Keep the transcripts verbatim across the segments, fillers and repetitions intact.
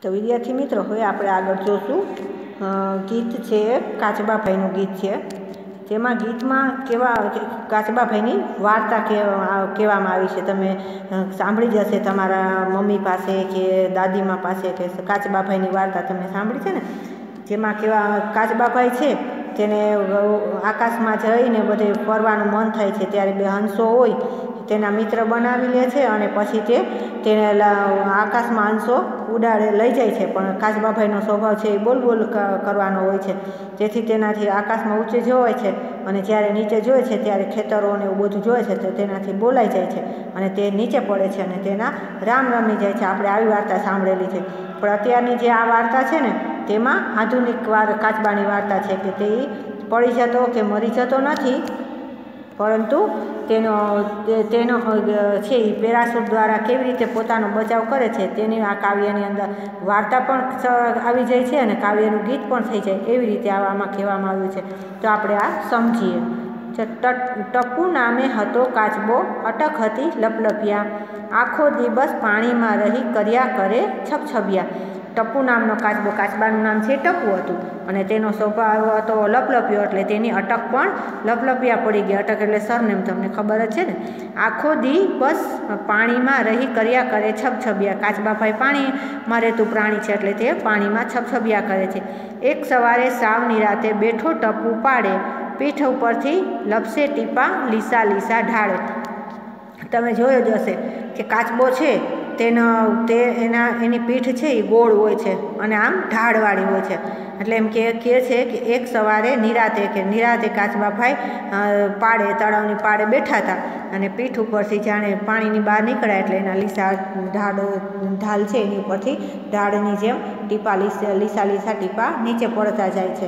तो विद्यार्थी मित्रों हवे आपणे आगळ जोशुं गीत छे काचबाभाईनुं गीत छे। तेमां गीतमां केवा काचबाभाईनी वार्ता कहेवामां आवी छे। तमे सांभळी ज हशे तमारा मम्मी पासे के दादीमा पासे के काचबाभाईनी वार्ता तमे सांभळी छे ने। जेमां केवा काचबाभाई छे तेने आकाशमां जईने बधे फरवानुं मन थाय छे त्यारे बे हंसो होय तेना मित्र बनावी ले छे अने पछी ते तेने आकाशमां हंसो उडाड़े लई जाय छे। पण काचबाभाईनो स्वभाव छे ए बोल बोल करवानो होय छे जेथी तेनाथी आकाशमां ऊंचे जोवाय छे अने ज्यारे नीचे जोए छे त्यारे खेतरो ने एवुं बधुं जोए छे तो तेनाथी बोलाई जाय छे अने ते नीचे पड़े छे अने तेना राम रमी जाय छे। आपणे आवी वार्ता सांभळेली छे। पण अत्यारनी जे आ वार्ता छे ने तेमां आधुनिक वार काचबानी वार्ता छे के ते पड़ी जतो के मरी जतो नथी परंतु तेनो तेनो छे पेराशूट द्वारा केवी रीते पोतानो बचाव करे छे तेनी आ काव्यनी अंदर वार्ता पण आवी जाय छे अने काव्यनुं गीत पण थई जाय एवी रीते आमां कहेवामां आव्युं छे। तो आपणे आ समजीए। टपू नामे हतो काचबो अटक हती लपलपिया आखो दिवस पाणीमां रही कर्या करे छपछबिया। टपू नामनो काचबो काचबानुं नाम छे टपू हतुं अने तेनो स्वभाव हतो लपलपियो एटले तेनी अटक पण लपलपिया पड़ी गई। अटक एटले सरनेम तमने खबर ज छे ने। आखो दिवस पाणीमां रही कर्या करे छपछबिया काचबाभाई पाणीमां रहेतुं प्राणी छे एटले ते पाणीमां छपछबिया करे छे। एक सवारे साव निराते बेठो टपू पाड़े पीठ उपरथी लपसे टीपा लीसा लीसा ढाळे। तमे जोयो ज हशे के काचबो छे तेनो ते एना एनी पीठ छे ए गोળ होय छे अने आम ढाळवाળી होय छे એટલે એમ કે કહે છે કે એક સવારે નિરાતે કે નિરાતે કાચબાભાઈ પાડે તળાવની પાડે બેઠા હતા અને પીઠ ઉપરથી જાણે પાણીની બહાર નીકળ્યા એટલે એના લીસા ઢાળ ઢાલ છે એની ઉપરથી ઢાળની જેમ ટીપા લીસા લીસા લીસા ટીપા નીચે પડતા જાય છે।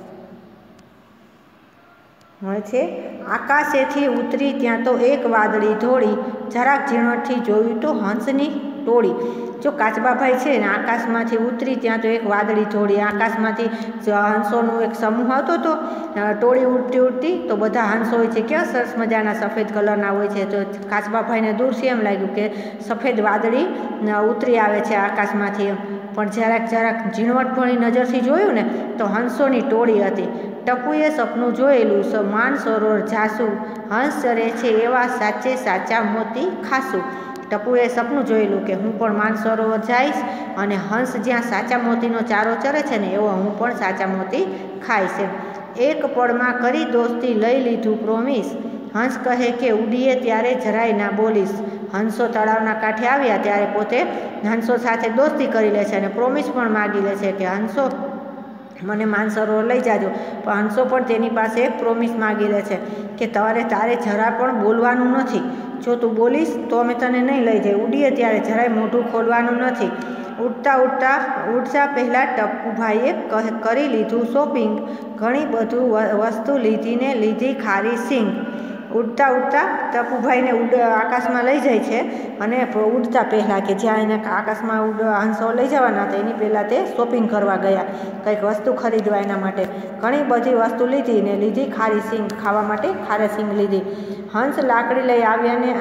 है आकाशेथी उतरी त्या तो एक वादड़ी धोड़ी जराक झीणोथी जोयुं तो हंसनी टोળી। जो काचबाभाई है ने आकाशमांथी उतरी त्या तो एक वादड़ी धोड़ी आकाशमांथी हंसोनो एक समूह आवतो तो टोળી उड़ती उड़ती तो बधा हंसो होय छे केवा सरस मजाना सफेद कलरना होय छे। तो काचबाभाईने दूरथी एम लाग्युं के सफेद वादड़ी उतरी आवे छे आकाशमांथी पण जराक जराक झीणवटभरी नजरथी जोयुं ने तो हंसोनी टोળી हती। टपुए सपनु जोयेलुं स मान सरोवर जासु हंस चरे छे एवा साचे साचा मोती खासु। टपुए सपनु जोयेलुं के हूँ पण मान सरोवर जाईश अने हंस ज्यां साचा मोतीनो चारो चरे छे ने एवो हूँ पण साचा मोती खाईश। एक पळमां करी दोस्ती लई लीधुं प्रोमिस हंस कहे के उडीए त्यारे जराय ना बोलीश। हंसो तळावना कांठे आव्या त्यारे पोते हंसो साथे दोस्ती करी ले छे अने प्रोमिस पण मागी ले छे के हंसो मने मानसरोवर लई जाजो। पण हंसो पण तेनी पासे एक प्रोमिस मागी ले छे के तारे तारे जरा पण बोलवानुं नथी। जो तू बोलीश तो अमे तने नहीं लई जाई उडीए त्यारे जराय मोढुं खोलवानुं नथी। उड़ता उड़ता उड़ता पहला टपूभाईए करी लीधुं शॉपिंग घणी बधुं वस्तु लीधी ने लीधी खारी सींग। उड़ता उड़ता टपूभाई ने उड आकाश में लई जाए छे अने उड़ता पहला के ज्यां एने आकाश में उड हंसो लई जवाना हता एनी पहला ते शॉपिंग करवा गया कंईक वस्तु खरीदवा एना माटे घणी बधी वस्तु लीधी ने लीधी खारी सींग खावा माटे खारी सींग लीधी। हंस लाकड़ी लई आव्या ने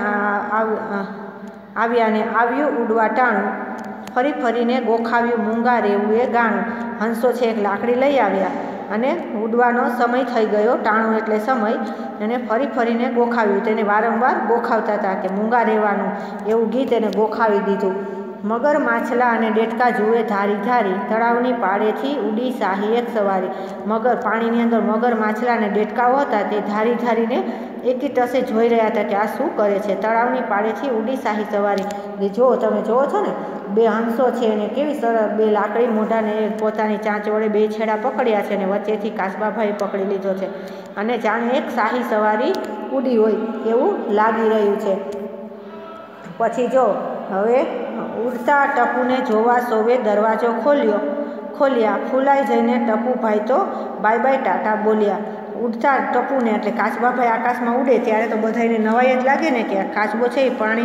आव्या ने आव्युं उडवा टाणुं फरी फरीने गोखाव्युं मूंगा रेवुं ए गाणुं। हंसो छे एक लाकड़ी लई आव्या अने उडવાનો समय थई गयो टाणुं एटले समय अने फरी फरीने गोखाव्युं तेने वारंवार गोखावता हता के मूंगा रहेवानुं एवुं गीत एने गोखावी दीधुं। मगर माछला अने डेटका जुए धारी धारी तळावनी पाड़ेथी उडी शाही एक सवारी। मगर पाणीनी अंदर मगर माछला अने डेटकाओ हता ते धारी धारीने एकी टसे जोई रह्या हता के आ शुं करे छे। तळावनी पाड़ेथी उडी शाही सवारी जो तमे जोवो छो ने बे हंसो छे ने केवी सरस बे लाकड़ी मोढाने पोतानी चांच वडे बे छेड़ा पकड़्या छे ने वच्चेथी काचबाभाई पकड़ी लीधो छे अने जाणे एक शाही सवारी उडी होय एवुं लागी रह्युं छे। पछी जो हवे उड़ता टपूने जोवा सौवे दरवाजो खोल्यो खोल्या फूलाई जईने टपूभाई तो बाय बाय टाटा बोल्या। ઉડતા ટપુને એટલે કાચબાભાઈ આકાશમાં ઉડે ત્યારે તો બધાને નવાઈ જ લાગે ને કે આ કાચબો છે એ પાણી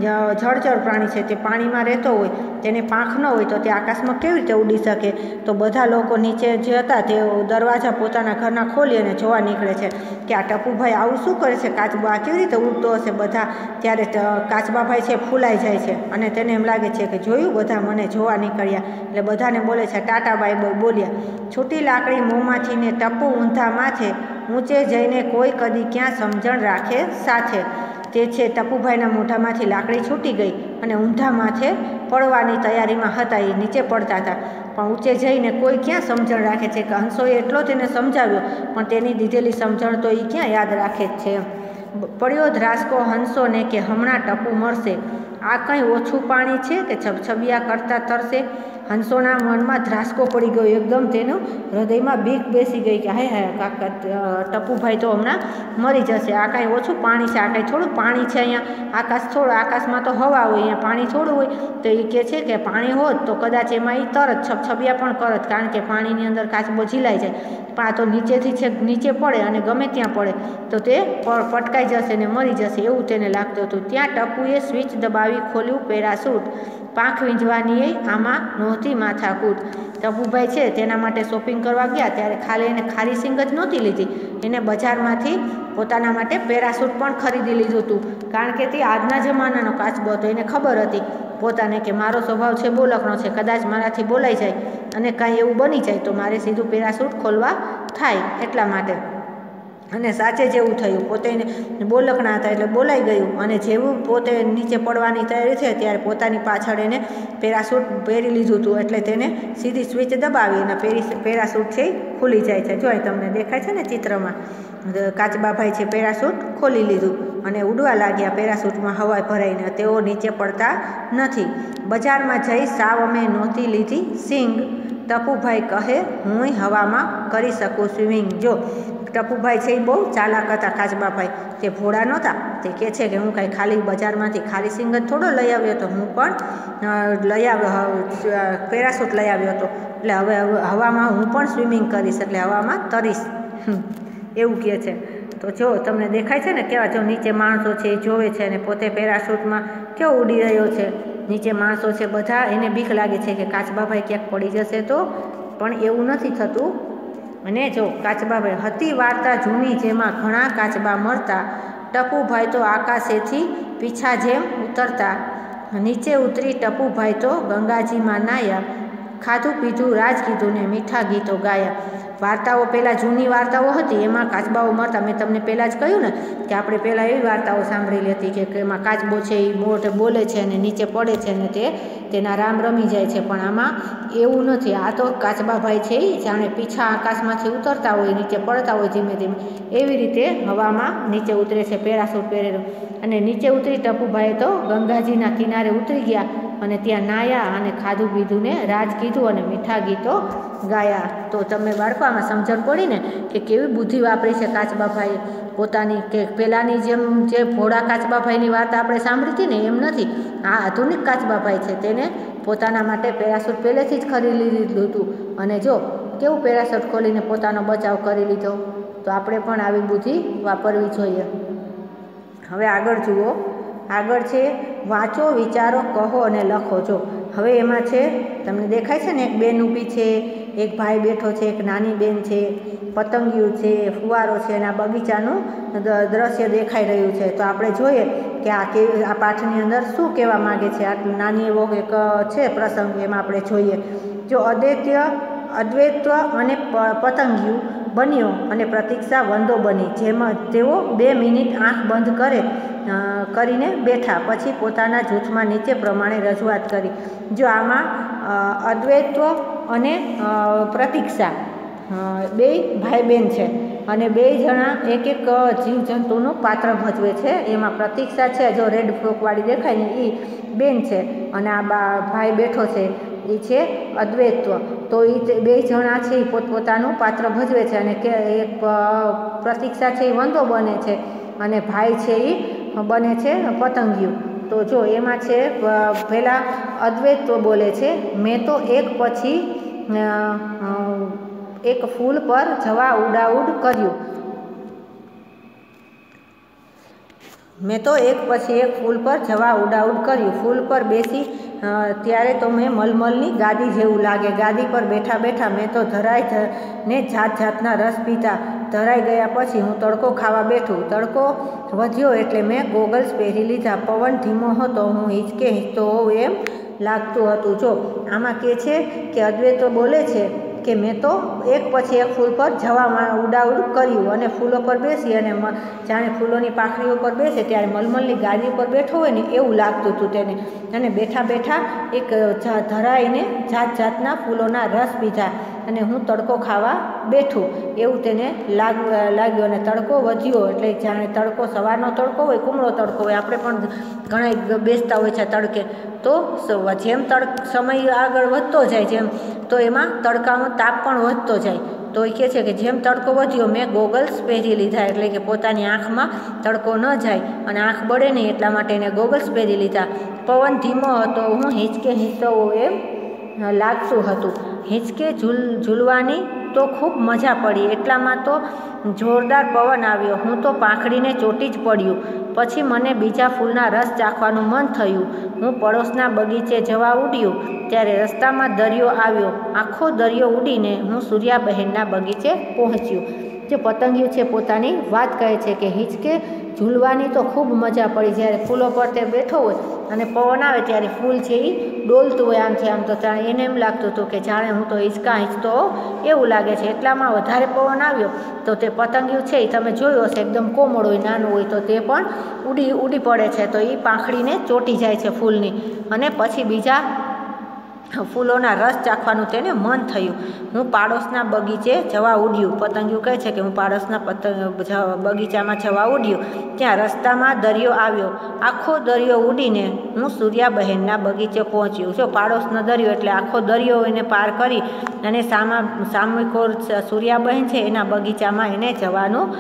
જળચર પ્રાણી છે, તે પાણીમાં રહેતો હોય, તેને પાંખ ન હોય તો તે આકાશમાં કેવી રીતે ઉડી શકે. તો બધા લોકો નીચે જે હતા તે દરવાજા પોતાના ઘરના ખોલી અને જોવા નીકળે છે કે આ ટપુભાઈ આવું શું કરે છે, કાચબો આ કેવી રીતે ઉડતો હશે. બધા ત્યારે કાચબાભાઈ છે ફૂલાઈ જાય છે અને તેને એમ લાગે છે કે જોયું બધા મને જોવા નીકળ્યા. એટલે બધાને બોલે છે ટાટા બાય બાય બોલ્યા. છૂટી લાકડી મોંમાંથી ને ટપુ ઊંધા માથે, ઊંચે જઈને કોઈ કદી ક્યાં સમજણ રાખે સાથે. તે છે ટપુભાઈના મોઢામાંથી લાકડી છૂટી ગઈ અને ઊંધા માથે પડવાની તૈયારીમાં હતા. એ નીચે પડતા હતા પણ ઊંચે જઈને કોઈ ક્યાં સમજણ રાખે છે કે હંસોએ એટલો તેને સમજાવ્યો પણ તેની દીધેલી સમજણ તો એ ક્યાં યાદ રાખે જ છે. પડ્યો ધ્રાસકો હંસોને કે હમણાં ટપુ મળશે, આ કંઈ ઓછું પાણી છે કે છબછબિયા કરતાં તરશે. હંસોના મનમાં ધ્રાસકો પડી ગયો, એકદમ તેનું હૃદયમાં બીક બેસી ગઈ કે હાય હાય કાકા ટપુભાઈ તો હમણાં મરી જશે, આ કાંઈ ઓછું પાણી છે, આ કાંઈ થોડું પાણી છે, અહીંયા આકાશ થોડું, આકાશમાં તો હવા હોય, અહીંયા પાણી થોડું હોય. તો એ કહે છે કે પાણી હોત તો કદાચ એમાં એ તરત છબછબિયા પણ કરત, કારણ કે પાણીની અંદર કાચબો ઝીલાઈ જાય. પણ આ તો નીચેથી છે નીચે પડે અને ગમે ત્યાં પડે તો તે પટકાઈ જશે ને મરી જશે એવું તેને લાગતું હતું. ત્યાં ટપુએ સ્વિચ દબાવી ખોલ્યું પેરાસૂટ, પાંખ વીંજવાની આમાં નહોતી માથાકૂટ. ટપુભાઈ છે તેના માટે શોપિંગ કરવા ગયા ત્યારે ખાલી એને ખારી સિંગ જ નહોતી લીધી, એને બજારમાંથી પોતાના માટે પેરાસૂટ પણ ખરીદી લીધું હતું. કારણ કે તે આજના જમાનાનો કાચબો હતો, એને ખબર હતી પોતાને કે મારો સ્વભાવ છે બોલકનો છે, કદાચ મારાથી બોલાઈ જાય અને કાંઈ એવું બની જાય તો મારે સીધું પેરાસૂટ ખોલવા થાય એટલા માટે. અને સાચે જેવું થયું, પોતે બોલકણા હતા એટલે બોલાઈ ગયું અને જેવું પોતે નીચે પડવાની તૈયારી છે ત્યારે પોતાની પાછળ એને પેરાસૂટ પહેરી લીધું હતું. એટલે તેને સીધી સ્વિચ દબાવી અને પેરી પેરાસૂટ છે ખુલી જાય છે. જો તમને દેખાય છે ને ચિત્રમાં, કાચબાભાઈ છે પેરાસૂટ ખોલી લીધું અને ઉડવા લાગ્યા પેરાસૂટમાં હવા ભરાઈને. તેઓ નીચે પડતા નથી. બજારમાં જઈ સાવ અમે નહોતી લીધી સિંગ, ટપુભાઈ કહે હું હવામાં કરી શકું સ્વિમિંગ. જો ટપુભાઈ છે એ બહુ ચાલાક હતા કાચબાભાઈ, તે ભોળા નહોતા. તે કહે છે કે હું કાંઈ ખાલી બજારમાંથી ખાલી સિંગ જ થોડો લઈ આવ્યો હતો, હું પણ લઈ આવ્યો પેરાસૂટ લઈ આવ્યો હતો, એટલે હવે હવામાં હું પણ સ્વિમિંગ કરીશ, એટલે હવામાં તરીશ એવું કહે છે. તો જો તમને દેખાય છે ને કેવા જો નીચે માણસો છે એ જોવે છે અને પોતે પેરાસૂટમાં કેવો ઉડી રહ્યો છે. નીચે માણસો છે બધા, એને બીક લાગે છે કે કાચબાભાઈ ક્યાંક પડી જશે તો, પણ એવું નથી થતું. અને જો કાચબાભાઈ હતી વાર્તા જૂની જેમાં ઘણા કાચબા મળતા, ટપુભાઈ તો આકાશેથી પીછા જેમ ઉતરતા, નીચે ઉતરી ટપુભાઈ તો ગંગાજીમાં નાહ્યા, ખાધું પીધું રાજ કીધું ને મીઠા ગીતો ગાયા. વાર્તાઓ પહેલાં જૂની વાર્તાઓ હતી એમાં કાચબાઓ મળતા. મેં તમને પહેલાં જ કહ્યું ને કે આપણે પહેલાં એવી વાર્તાઓ સાંભળેલી હતી કે એમાં કાચબો છે એ મોટ બોલે છે અને નીચે પડે છે અને તે તેના રામ રમી જાય છે, પણ આમાં એવું નથી. આ તો કાચબાભાઈ છે એ જાણે પીછા આકાશમાંથી ઉતરતા હોય, નીચે પડતા હોય ધીમે ધીમે, એવી રીતે હવામાં નીચે ઉતરે છે પેરાસૂટ પહેરેલું. અને નીચે ઉતરી ટપુભાઈ તો ગંગાજીના કિનારે ઉતરી ગયા અને ત્યાં નાહ્યા અને ખાધું પીધું ને રાજ કીધું અને મીઠા ગીતો ગાયા. તો તમે બાળકોમાં સમજણ પડી ને કે કેવી બુદ્ધિ વાપરી છે કાચબાભાઈએ પોતાની, કે પહેલાંની જેમ જે ભોળા કાચબાભાઈની વાત આપણે સાંભળી હતી ને એમ નથી. આ આધુનિક કાચબાભાઈ છે, તેને પોતાના માટે પેરાસૂટ પહેલેથી જ ખરીદી લીધું હતું અને જો કેવું પેરાસૂટ ખોલીને પોતાનો બચાવ કરી લીધો. તો આપણે પણ આવી બુદ્ધિ વાપરવી જોઈએ. હવે આગળ જુઓ, આગળ છે વાંચો, વિચારો, કહો અને લખો. જો હવે એમાં છે તમને દેખાય છે ને એક બેન ઊભી છે, એક ભાઈ બેઠો છે, એક નાની બેન છે, પતંગિયું છે, ફુવારો છે અને આ બગીચાનું દ્રશ્ય દેખાઈ રહ્યું છે. તો આપણે જોઈએ કે આ કે આ પાઠની અંદર શું કહેવા માગે છે. આટલું નાની એવો એક છે પ્રસંગ, એમાં આપણે જોઈએ. જો અદ્વૈત્ય અદ્વૈત્વ અને પતંગિયું બન્યો અને પ્રતીક્ષા વંદો બની, જેમાં તેઓ બે મિનિટ આંખ બંધ કરે કરીને બેઠા, પછી પોતાના જૂથમાં નીચે પ્રમાણે રજૂઆત કરી. જો આમાં અદ્વૈત્વ અને પ્રતીક્ષા બે ભાઈ બહેન છે અને બે જણા એક એક જીવજંતુનું પાત્ર ભજવે છે. એમાં પ્રતીક્ષા છે જો રેડ ફ્રોકવાળી દેખાય ને એ બેન છે અને આ બા ભાઈ બેઠો છે એ છે અદ્વૈત્વ. તો એ બે જણા છે એ પોતપોતાનું પાત્ર ભજવે છે અને કે એક પ્રતીક્ષા છે એ વંદો બને છે અને ભાઈ છે એ બને છે પતંગિયું. તો જો એમાં છે પહેલાં અદ્વૈત્વ બોલે છે, મેં તો એક પછી એક ફૂલ પર જવા ઉડાઉડ કર્યું મેં તો એક પછી એક ફૂલ પર જવા ઉડાઉડ કર્યું. ફૂલ પર બેસી ત્યારે તો મેં મલમલની ગાદી જેવું લાગે. ગાદી પર બેઠા બેઠા મેં તો ધરાઈ ને જાત જાતના રસ પીધા. ધરાઈ ગયા પછી હું તડકો ખાવા બેઠું. તડકો વધ્યો એટલે મેં ગોગલ્સ પહેરી લીધા. પવન ધીમો હતો. હું હિંચકે હિંચતો હોઉં એમ લાગતું હતું. જો આમાં કહે છે કે અદ્વૈત બોલે છે કે મેં તો એક પછી એક ફૂલ પર જવામાં ઉડાઉડ કર્યું અને ફૂલો પર બેસી અને જાણે ફૂલોની પાંખડીઓ પર બેસે ત્યારે મલમલની ગાદી પર બેઠો હોય ને એવું લાગતું હતું તેને. અને બેઠા બેઠા એક ધરાઈને જાત જાતના ફૂલોના રસ પીધા અને હું તડકો ખાવા બેઠું એવું તેને લાગ લાગ્યું. અને તડકો વધ્યો એટલે જાણે તડકો સવારનો તડકો હોય, કુમળો તડકો હોય, આપણે પણ ઘણા બેસતા હોય છે તડકે, તો જેમ તડક સમય આગળ વધતો જાય જેમ તો એમાં તડકાનો તાપ પણ વધતો જાય. તો એ કહે છે કે જેમ તડકો વધ્યો મેં ગોગલ્સ પહેરી લીધા, એટલે કે પોતાની આંખમાં તડકો ન જાય અને આંખ બળે નહીં એટલા માટે એને ગોગલ્સ પહેરી લીધા. પવન ધીમો હતો. હું હિંચકે હિંચતો એમ લાગતું હતું. હિંચકે ઝૂલ ઝૂલવાની તો ખૂબ મજા પડી. એટલામાં તો જોરદાર પવન આવ્યો. હું તો પાંખડીને ચોંટી જ પડ્યું. પછી મને બીજા ફૂલના રસ ચાખવાનું મન થયું. હું પડોશના બગીચે જવા ઉડ્યું ત્યારે રસ્તામાં દરિયો આવ્યો. આખો દરિયો ઉડીને હું સૂર્યાબહેનના બગીચે પહોંચ્યું. જે પતંગિયું છે પોતાની વાત કહે છે કે હિંચકે ઝૂલવાની તો ખૂબ મજા પડી. જ્યારે ફૂલો પર તે બેઠો હોય અને પવન આવે ત્યારે ફૂલ છે એ ડોલતું હોય આમથી આમ, તો જાણે એને એમ લાગતું હતું કે જાણે હું તો હિંચકા હિંચતો એવું લાગે છે. એટલામાં વધારે પવન આવ્યો તો તે પતંગિયું છે એ તમે જોયું હશે એકદમ કોમળ હોય, નાનું હોય, તો તે પણ ઉડી ઉડી પડે છે. તો એ પાંખડીને ચોંટી જાય છે ફૂલની અને પછી બીજા ફૂલોના રસ ચાખવાનું તેને મન થયું. હું પાડોશના બગીચે જવા ઉડ્યું. પતંગિયું કહે છે કે હું પાડોશના પતંગ બગીચામાં જવા ઉડ્યું. ત્યાં રસ્તામાં દરિયો આવ્યો. આખો દરિયો ઉડીને હું સૂર્યાબહેનના બગીચે પહોંચ્યું. જો પાડોશનો દરિયો એટલે આખો દરિયો એને પાર કરી અને સામા સામૂહિકોર સૂર્યાબહેન છે એના બગીચામાં એને જવાનું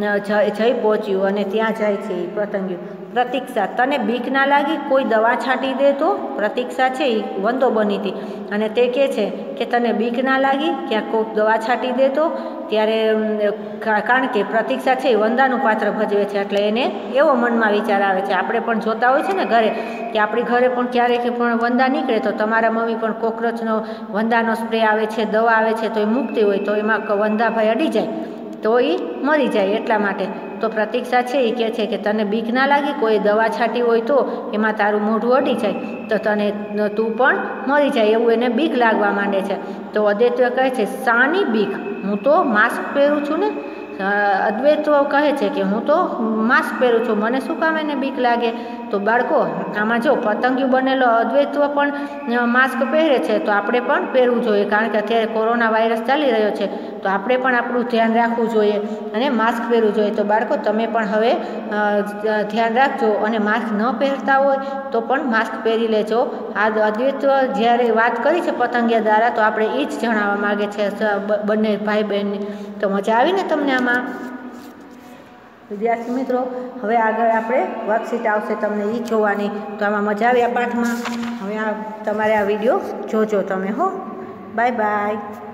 જઈ પહોંચ્યું અને ત્યાં જાય છે એ પતંગિયું. પ્રતીક્ષા, તને બીક ના લાગી? કોઈ દવા છાંટી દે તો? પ્રતીક્ષા છે એ વંદો બની હતી અને તે કહે છે કે તને બીક ના લાગી? ક્યાંક કોઈ દવા છાંટી દે તો? ત્યારે કારણ કે પ્રતીક્ષા છે એ વંદાનું પાત્ર ભજવે છે એટલે એને એવો મનમાં વિચાર આવે છે. આપણે પણ જોતા હોય છે ને ઘરે કે આપણી ઘરે પણ ક્યારેક પણ વંદા નીકળે તો તમારા મમ્મી પણ કોકરોચનો વંદાનો સ્પ્રે આવે છે, દવા આવે છે તો એ મૂકતી હોય તો એમાં વંદાભાઈ અડી જાય તો એ મરી જાય. એટલા માટે તો પ્રતીક્ષા છે એ કહે છે કે તને બીક ના લાગી? કોઈ દવા છાંટી હોય તો એમાં તારું મોઢું અડી જાય તો તને તું પણ મરી જાય એવું એને બીક લાગવા માંડે છે. તો અદ્વૈત કહે છે શાની બીક? હું તો માસ્ક પહેરું છું ને. અદ્વૈત કહે છે કે હું તો માસ્ક પહેરું છું, મને શું કામ એને બીક લાગે? તો બાળકો આમાં જો પતંગિયું બનેલો અદ્વૈત્વ પણ માસ્ક પહેરે છે તો આપણે પણ પહેરવું જોઈએ, કારણ કે અત્યારે કોરોના વાયરસ ચાલી રહ્યો છે તો આપણે પણ આપણું ધ્યાન રાખવું જોઈએ અને માસ્ક પહેરવું જોઈએ. તો બાળકો તમે પણ હવે ધ્યાન રાખજો અને માસ્ક ન પહેરતા હોય તો પણ માસ્ક પહેરી લેજો. આ અદ્વૈત્વ જ્યારે વાત કરી છે પતંગિયા દ્વારા તો આપણે એ જ જણાવવા માગે છે બંને ભાઈ બહેનની. તો મજા આવીને તમને આમાં? વિદ્યાર્થી મિત્રો, હવે આગળ આપણે વર્કશીટ આવશે તમને એ જોવાની. તો આમાં મજા આવી આ પાઠમાં. હવે આ તમારે આ વિડીયો જોજો તમે હો. Bye by.